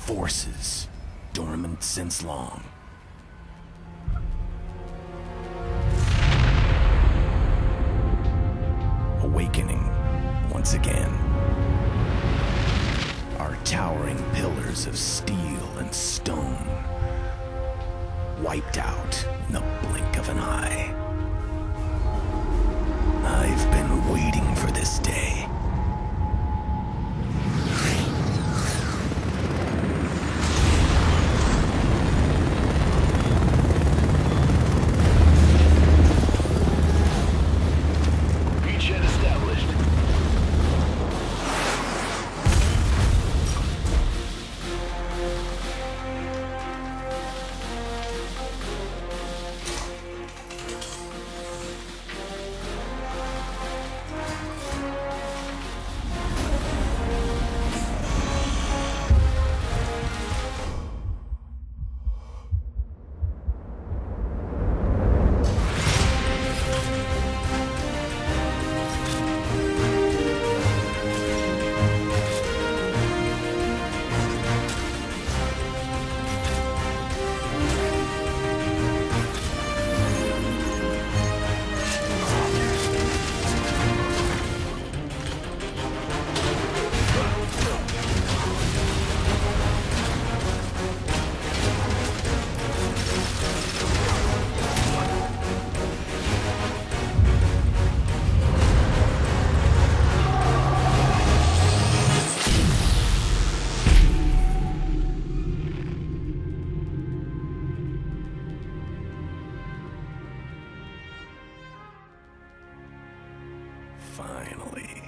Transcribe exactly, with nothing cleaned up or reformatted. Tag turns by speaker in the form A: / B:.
A: forces, dormant since long. Awakening once again. Our towering pillars of steel and stone, wiped out in the blink of an eye. I've been waiting for this day.
B: Beachhead established.
A: Finally.